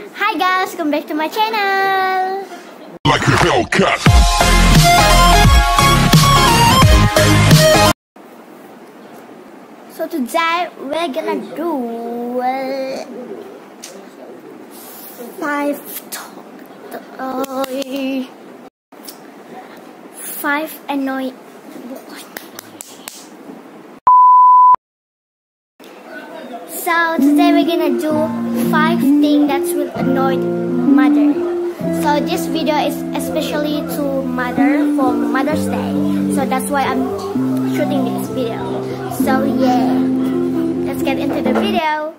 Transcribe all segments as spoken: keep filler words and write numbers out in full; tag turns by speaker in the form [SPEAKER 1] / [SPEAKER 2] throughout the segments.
[SPEAKER 1] Hi guys, welcome back to my channel.
[SPEAKER 2] Like a Hellcat.
[SPEAKER 1] So today we're gonna do uh, five uh, five annoying. So today we're gonna do five things that will annoy mother. So this video is especially to mother for Mother's Day. So that's why I'm shooting this video. So yeah, let's get into the video.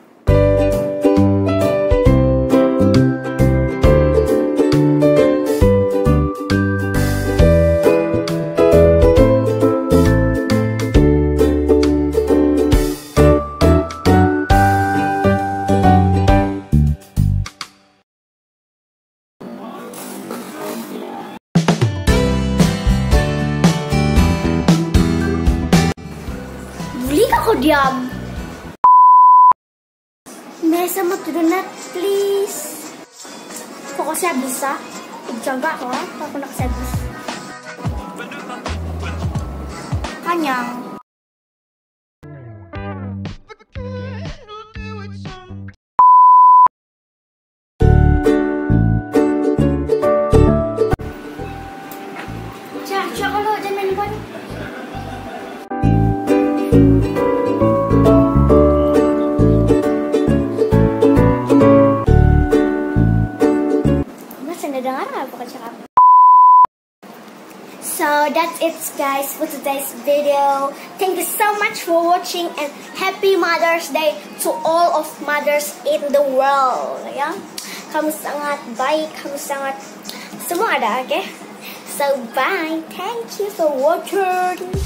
[SPEAKER 1] Kau diam. Mesa mo to donut, please. Kok saya bisa? Jaga kok, aku nak servis. Kanyang. Cak, cak kalau jangan pun. So that's it guys for today's video. Thank you so much for watching and happy Mother's Day to all of mothers in the world. Ya, kamu sangat baik, kamu sangat semua ada, okay? So bye. Thank you for watching.